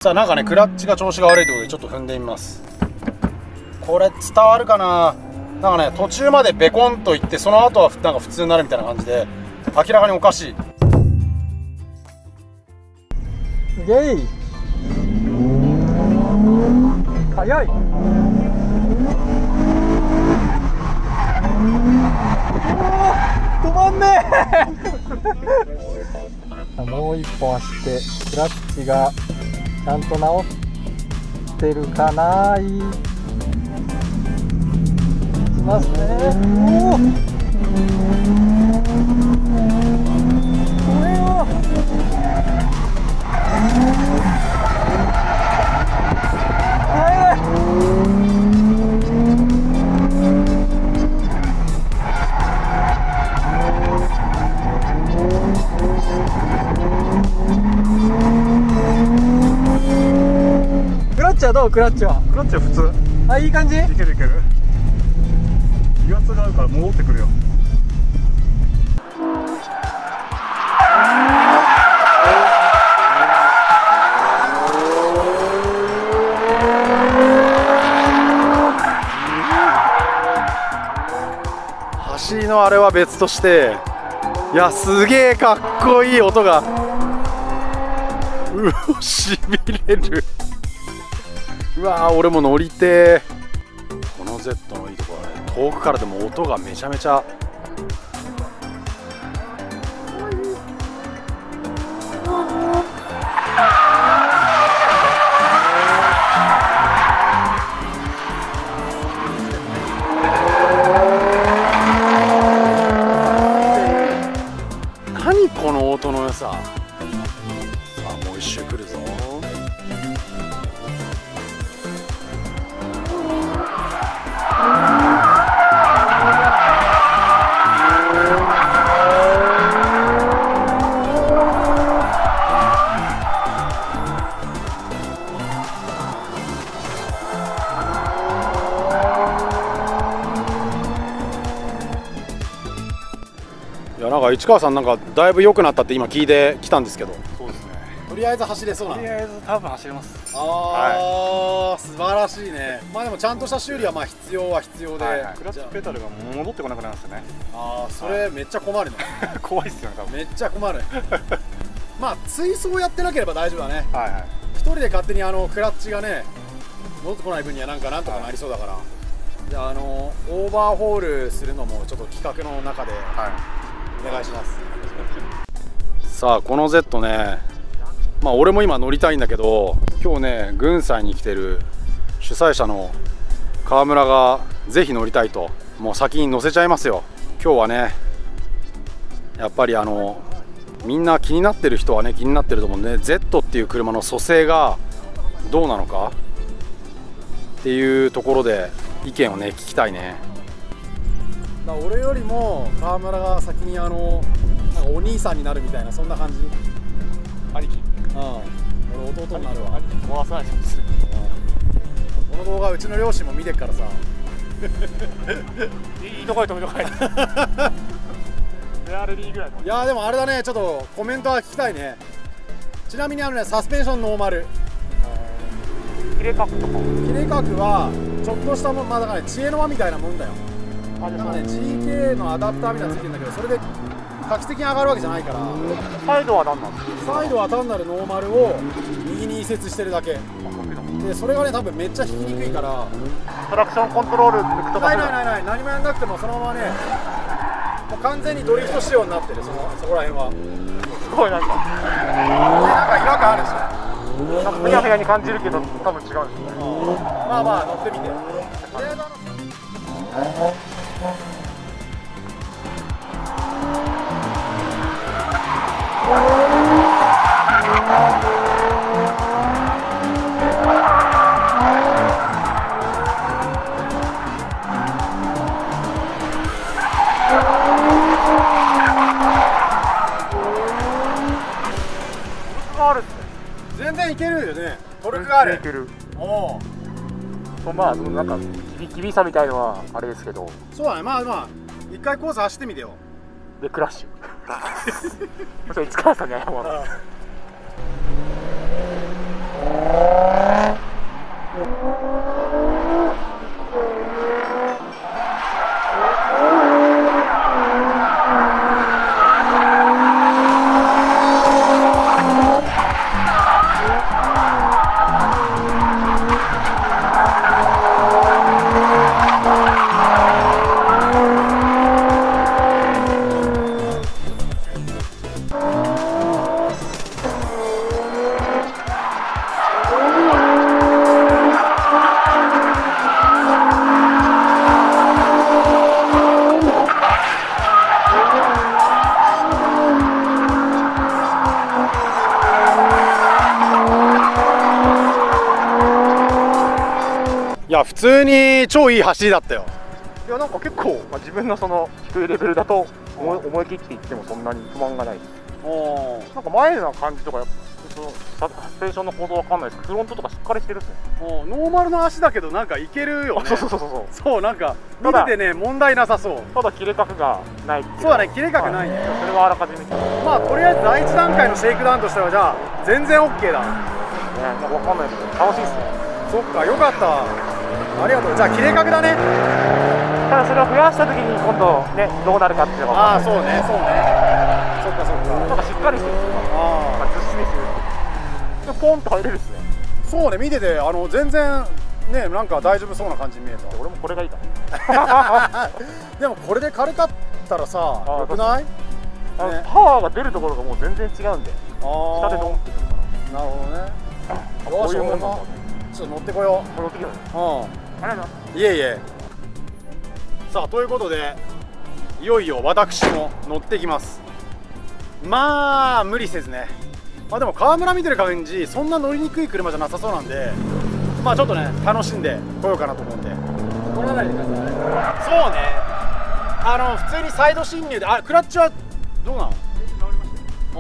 さあなんかね、クラッチが調子が悪いということでちょっと踏んでみます。これ伝わるかな。なんかね、途中までベコンといって、その後はなんか普通になるみたいな感じで、明らかにおかしい。 イエイ、速い。止まんねえもう一本走ってクラッチがちゃんと直ってるかな。いきますね。おお、これはクラッチはどう？クラッチは普通。あ、いい感じ？いけるいける。油圧があるから戻ってくるよ。 走りのあれは別として、いやすげえかっこいい音が。うお、しびれる。うわー、俺も乗りてー。この Z のいいところはね、遠くからでも音がめちゃめちゃ何この音の良さ。さあもう一周来るぞ。いやなんか市川さんなんかだいぶ良くなったって今聞いてきたんですけど。 そうですね。 とりあえず走れそうな。 とりあえず多分走れます。 ああ、はい、素晴らしいね。まあでもちゃんとした修理はまあ必要は必要で、 クラッチペダルが戻ってこなくなるんですよね。 ああ、それめっちゃ困るね。 怖いっすよね、多分。 めっちゃ困る。まあ追走やってなければ大丈夫だね。 はいはい。 一人で勝手にクラッチがね戻ってこない分にはなんとかなりそうだから。はい、じゃあオーバーホールするのもちょっと企画の中でお願いします。さあこの Z ね、まあ俺も今乗りたいんだけど、今日ね軍祭に来てる主催者の川村がぜひ乗りたいと、もう先に乗せちゃいますよ。今日はねやっぱりみんな気になってる人はね気になってると思うんで、ね、Z っていう車の組成がどうなのかっていうところで意見をね聞きたいね。だから俺よりも川村が先になんかお兄さんになるみたいな、そんな感じ。 兄貴。 俺弟になるわ。 兄貴壊さないです。 この動画うちの両親も見てっからさ。 いいとこで止めとかない。FRD ぐらいの。 いやでもあれだね、ちょっとコメントは聞きたいね。ちなみにサスペンションノーマル。 切れ角とか。 切れ角はちょっとしたもん、まあだからね知恵の輪みたいなもんだよ。なんかね GK のアダプターみたいなのついてるんだけど、それで画期的に上がるわけじゃないから。 サイドは何なんですか？ サイドは単なるノーマルを右に移設してるだけで、それがね多分めっちゃ引きにくいから。 トラクションコントロール抜くとかない何もやんなくてもそのままね、もう完全にドリフト仕様になってる。そこら辺はすごいなんかなんか違和感あるでしょ。 ふにゃふにゃに感じるけど多分違うんですよね。 まあまあ乗ってみて。全然いけるよね。トルクがある。 いける。 おお。 まあなんか厳しさみたいのはあれですけど。 そうだね。まあ一回コース走ってみてよ。 でクラッシュ。市川さんに謝る。 や普通に超いい走りだったよ。 いやなんか結構、自分のその低いレベルだと思い切っていってもそんなに不満がないです。なんか前な感じとかそのサステーションの構造わかんないですけど、フロントとかしっかりしてるっすね。 ノーマルの足だけどなんかいけるよね。そうなんか見ててね問題なさそう。 ただ切れ角がないっていう。 そうだね、切れ角ないね。 それはあらかじめ。 まあとりあえず第一段階のシェイクダウンとしてはじゃあ全然 OK だ。 なんかわかんないけど楽しいっすね。 そっか、よかった。ありがとう。じゃあ切れ角だね。 ただそれを増やした時に今度ねどうなるかっていうのが。 ああそうねそうね。そっかそっか。 なんかしっかりしてる。ああ。ずっしりしてる。でポンと入れるっすね。 そうね、見てて全然ねなんか大丈夫そうな感じに見えた。 俺もこれがいいかな。 でもこれで軽かったらさよくない？ パワーが出るところがもう全然違うんで。下でドンってくるから。 なるほどね。 こういうもんなんだね。 ちょっと乗ってこよう。 乗ってきよう。 ありがとうございます。 いえいえ。さあということでいよいよ私も乗ってきます。まあ無理せずね。まあでも川村見てる感じそんな乗りにくい車じゃなさそうなんで、まあちょっとね楽しんでこようかなと思うんで。これないでください。そうね。普通にサイド進入でクラッチはどうなの？直りま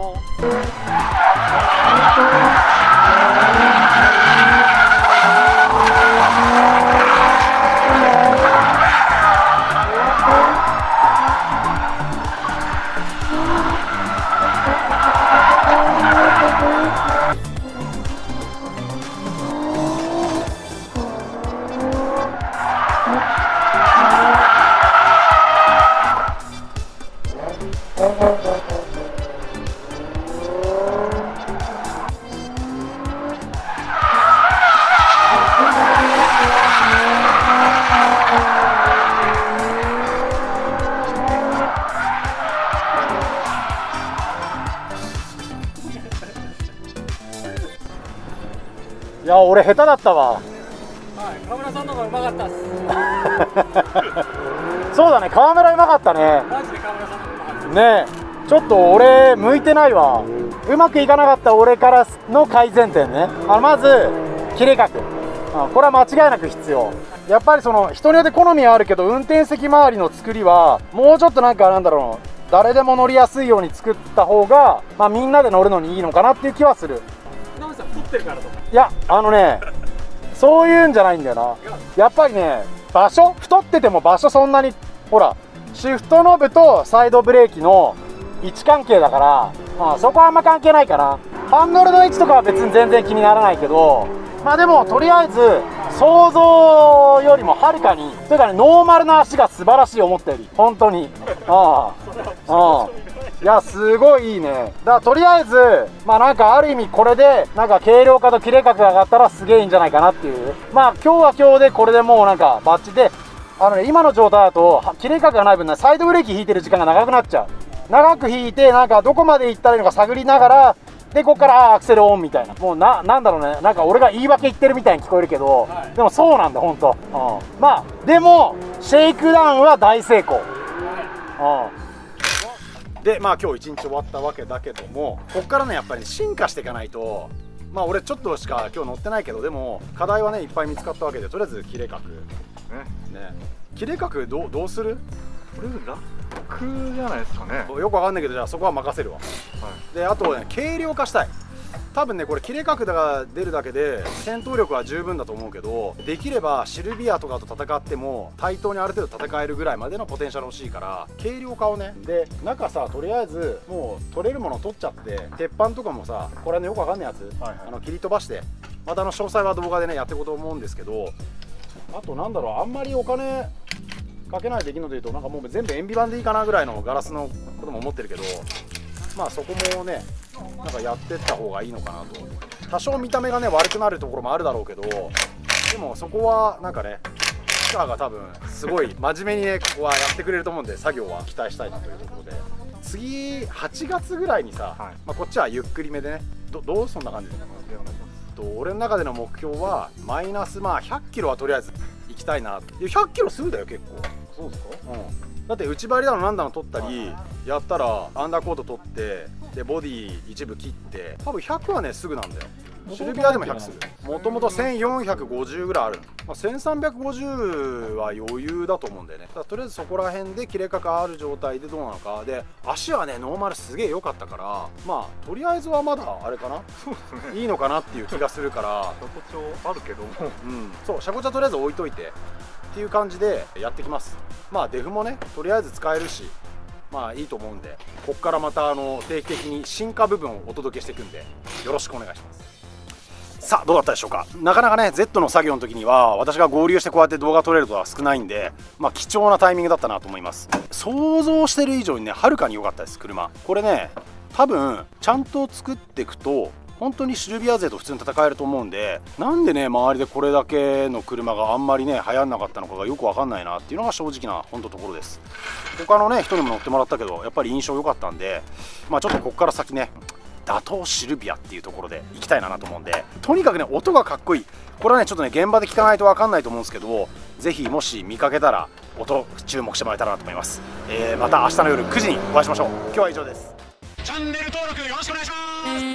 いや俺下手だったわ。はい、川村さんの方がうまかったっす。そうだね、川村うまかったね。マジで川村さんの方がうまかったね。ちょっと俺向いてないわ。うまくいかなかった俺からの改善点ね。まず切れ角、これは間違いなく必要。やっぱりその人によって好みはあるけど運転席周りの作りはもうちょっとなんかなんだろう、誰でも乗りやすいように作った方が、みんなで乗るのにいいのかなっていう気はする。直美さん太ってるからとか。いやそういうんじゃないんだよな。やっぱりね場所、太ってても場所そんなにほらシフトノブとサイドブレーキの位置関係だから、そこはあんま関係ないかな。ハンドルの位置とかは別に全然気にならないけど、でもとりあえず想像よりもはるかにというかね、ノーマルな足が素晴らしい、思ったより本当に。いやすごいいいね。だからとりあえずなんかある意味これでなんか軽量化と切れ角が上がったらすげえいいんじゃないかなっていう。今日は今日でこれでもうなんかバッチで今の状態だと切れ角がない分ね、サイドブレーキ引いてる時間が長くなっちゃう。長く引いてなんかどこまで行ったらいいのか探りながら、でここからアクセルオンみたいな、もうなんだろうね、なんか俺が言い訳言ってるみたいに聞こえるけど、でもそうなんだ本当。でもシェイクダウンは大成功。で今日一日終わったわけだけども、こっからねやっぱり進化していかないと。俺ちょっとしか今日乗ってないけど、でも課題はねいっぱい見つかったわけで、とりあえず切れ角ね。切れ角どうする？ これ楽じゃないですかね。 よくわかんないけど、じゃあそこは任せるわ。であとね軽量化したい。多分ねこれ切れ角が出るだけで戦闘力は十分だと思うけど、できればシルビアとかと戦っても対等にある程度戦えるぐらいまでのポテンシャル欲しいから、軽量化をね。で中さとりあえずもう取れるもの取っちゃって、鉄板とかもさこれねよくわかんないやつ、切り飛ばして、また詳細は動画でねやっていこうと思うんですけど、あとなんだろう、あんまりお金かけないできるのでいうと、なんかもう全部塩ビ板でいいかなぐらいのガラスのことも思ってるけど、そこもねなんかやってった方がいいのかなと。多少見た目がね悪くなるところもあるだろうけど、でもそこはなんかねピカが多分すごい真面目にねここはやってくれると思うんで、作業は期待したいなというところで、次8月ぐらいにさ、こっちはゆっくりめでね、どうそんな感じですか？俺の中での目標はマイナス100キロはとりあえず行きたいな。100キロするだよ結構。そうですか？だって内張りだのなんだの取ったりやったらアンダーコート取って、でボディ一部切って、多分100はねすぐなんだよ。 シルビアでも100する。もともと1450ぐらいある。1350は余裕だと思うんだよね。だからとりあえずそこら辺で切れ角ある状態でどうなのかで、足はねノーマルすげえ良かったから、まあとりあえずはまだあれかな、 そうですね、 いいのかなっていう気がするから特徴あるけども、 そう車高茶とりあえず置いといてっていう感じでやってきます。まあデフもねとりあえず使えるし、まあいいと思うんで、こっからまた定期的に進化部分をお届けしていくんでよろしくお願いします。さあどうだったでしょうか。なかなかね Z の作業の時には私が合流してこうやって動画撮れることは少ないんで、まあ貴重なタイミングだったなと思います。想像してる以上にねはるかに良かったです。車これね多分ちゃんと作っていくと本当にシルビア勢と普通に戦えると思うんで、なんでね周りでこれだけの車があんまりね流行んなかったのかがよく分かんないなっていうのが正直な本当ところです。他のね人にも乗ってもらったけどやっぱり印象良かったんで、まあちょっとここから先ね打倒シルビアっていうところで行きたいなと思うんで、とにかくね音がかっこいい。これはねちょっとね現場で聞かないと分かんないと思うんですけど、ぜひもし見かけたら音注目してもらえたらなと思います。また明日の夜9時にお会いしましょう。今日は以上です。チャンネル登録よろしくお願いします。